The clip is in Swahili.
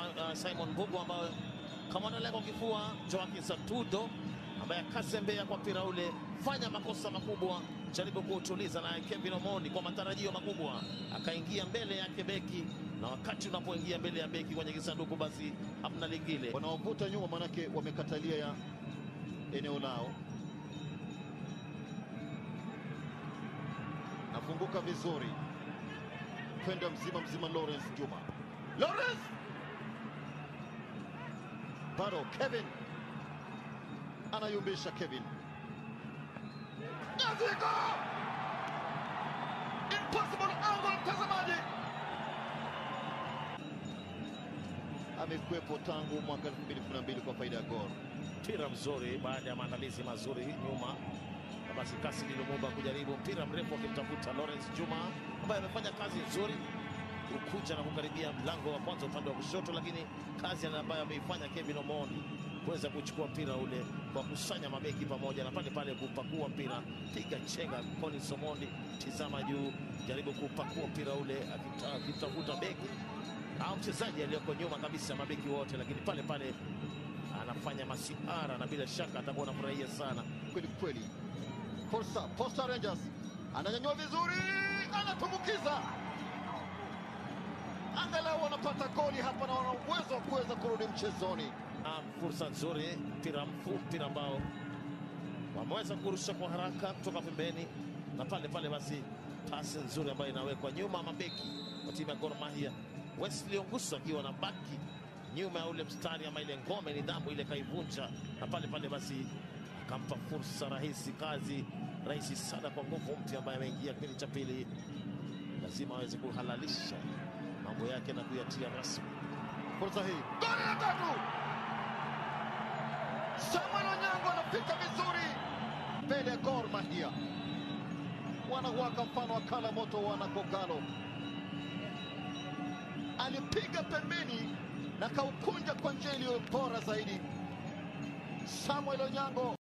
Simon Mbugu ambaye kama analenga kifua. Joaquin Satudo ambaye akazembea kwa mpira ule, fanya makosa makubwa, jaribu kuutuliza, na Kevin Omondi kwa matarajio makubwa akaingia mbele yake beki, na wakati unapoingia mbele ya beki kwenye kisanduku basi hamna lingine, wanaovuta nyuma, manake wamekatalia ya eneo lao. Nafunguka vizuri kwenda mzima Lawrence Juma. Lawrence bado, Kevin anayumbisha. Kevin Nyaziko, impossible angle. Mtazamaji, amekwepo tangu mwaka 2012 kwa faida ya Gor. Mpira mzuri baada ya maandalizi mazuri nyuma, na basi kasi Lumumba kujaribu mpira mrefu akimtafuta Lawrence Juma ambaye amefanya kazi nzuri kukuja na kukaribia mlango wa kwanza upande wa kushoto, lakini kazi ambayo ameifanya Kevin Omondi kuweza kuchukua mpira ule kwa kusanya mabeki pamoja na pale kupakua mpira, piga chenga. Collins Omondi, tizama juu, jaribu kupakua mpira ule akitafuta beki au mchezaji aliyoko nyuma kabisa, mabeki wote, lakini pale anafanya masiara, na bila shaka atakuwa anafurahia sana kweli. Posta Rangers ananyanyua vizuri, anatumbukiza, angalau wanapata goli hapa na wana uwezo wa kuweza kurudi mchezoni. Fursa nzuri, mpira mpira ambao wameweza kurusha kwa haraka kutoka pembeni, na pale basi pasi nzuri ambayo inawekwa nyuma mabeki wa timu ya Gor Mahia. Wesley Onguso akiwa na baki nyuma ya ule mstari ama ile ngome, nidhamu ile kaivunja, na pale basi akampa fursa rahisi, kazi rahisi sana kwa nguvu mpya ambaye ameingia kipindi cha pili. Lazima aweze kuhalalisha mambo yake na kuyatia rasmi. Fursa hii, goli la tatu. Samuel Onyango anapita vizuri mbele ya Gor Mahia, wanawaka mfano wa kala moto wana Kogalo. Alipiga pembeni na kaukunja kwa njia iliyo bora zaidi. Samuel Onyango.